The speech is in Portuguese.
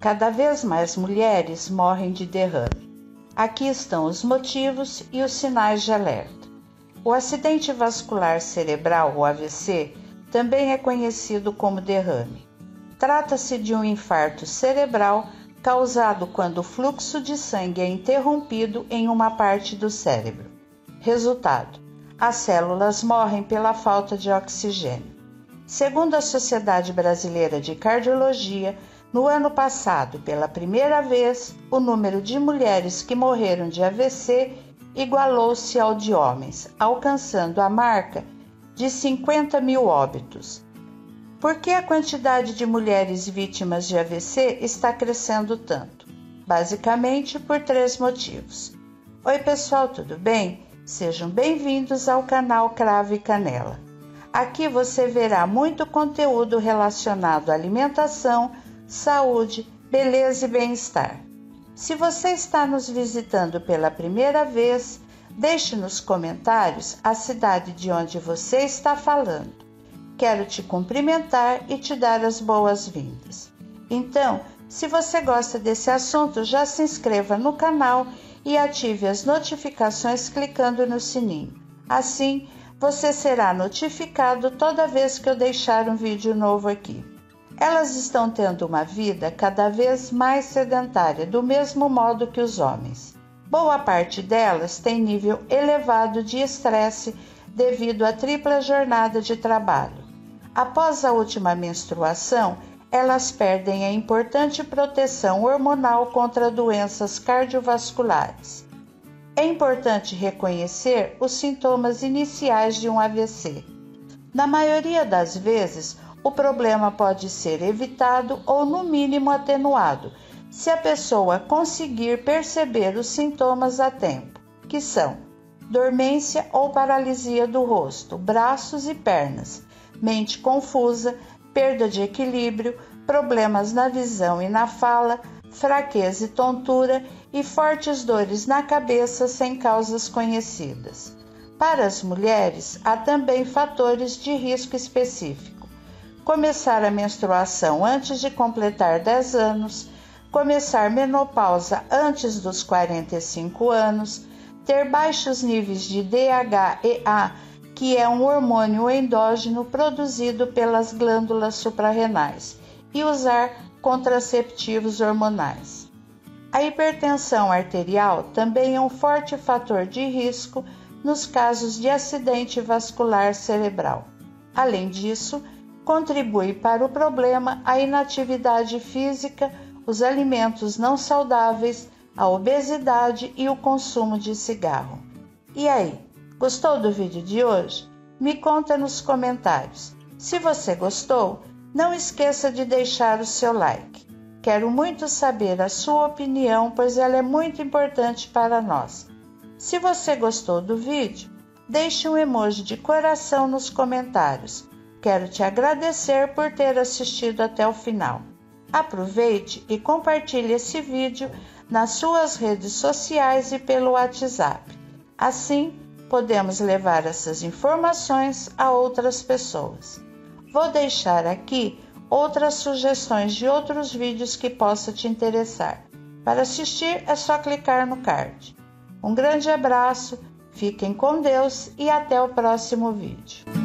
Cada vez mais mulheres morrem de derrame. Aqui estão os motivos e os sinais de alerta. O acidente vascular cerebral, ou AVC, também é conhecido como derrame. Trata-se de um infarto cerebral causado quando o fluxo de sangue é interrompido em uma parte do cérebro. Resultado: as células morrem pela falta de oxigênio. Segundo a Sociedade Brasileira de Cardiologia, no ano passado, pela primeira vez, o número de mulheres que morreram de AVC igualou-se ao de homens, alcançando a marca de 50 mil óbitos. Por que a quantidade de mulheres vítimas de AVC está crescendo tanto? Basicamente por 3 motivos. Oi pessoal, tudo bem? Sejam bem-vindos ao canal Cravo e Canela. Aqui você verá muito conteúdo relacionado à alimentação, saúde, beleza e bem-estar. Se você está nos visitando pela primeira vez, deixe nos comentários a cidade de onde você está falando. Quero te cumprimentar e te dar as boas-vindas. Então, se você gosta desse assunto, já se inscreva no canal e ative as notificações clicando no sininho. Assim, você será notificado toda vez que eu deixar um vídeo novo aqui. Elas estão tendo uma vida cada vez mais sedentária, do mesmo modo que os homens. Boa parte delas tem nível elevado de estresse devido à tripla jornada de trabalho. Após a última menstruação, elas perdem a importante proteção hormonal contra doenças cardiovasculares. É importante reconhecer os sintomas iniciais de um AVC. Na maioria das vezes, o problema pode ser evitado ou, no mínimo, atenuado, se a pessoa conseguir perceber os sintomas a tempo, que são dormência ou paralisia do rosto, braços e pernas, mente confusa, perda de equilíbrio, problemas na visão e na fala, fraqueza e tontura e fortes dores na cabeça sem causas conhecidas. Para as mulheres, há também fatores de risco específico. Começar a menstruação antes de completar 10 anos, começar menopausa antes dos 45 anos, ter baixos níveis de DHEA, que é um hormônio endógeno produzido pelas glândulas suprarrenais, e usar contraceptivos hormonais. A hipertensão arterial também é um forte fator de risco nos casos de acidente vascular cerebral. Além disso, contribui para o problema a inatividade física, os alimentos não saudáveis, a obesidade e o consumo de cigarro. E aí, gostou do vídeo de hoje? Me conta nos comentários. Se você gostou, não esqueça de deixar o seu like. Quero muito saber a sua opinião, pois ela é muito importante para nós. Se você gostou do vídeo, deixe um emoji de coração nos comentários. Quero te agradecer por ter assistido até o final. Aproveite e compartilhe esse vídeo nas suas redes sociais e pelo WhatsApp. Assim, podemos levar essas informações a outras pessoas. Vou deixar aqui outras sugestões de outros vídeos que possa te interessar. Para assistir é só clicar no card. Um grande abraço, fiquem com Deus e até o próximo vídeo.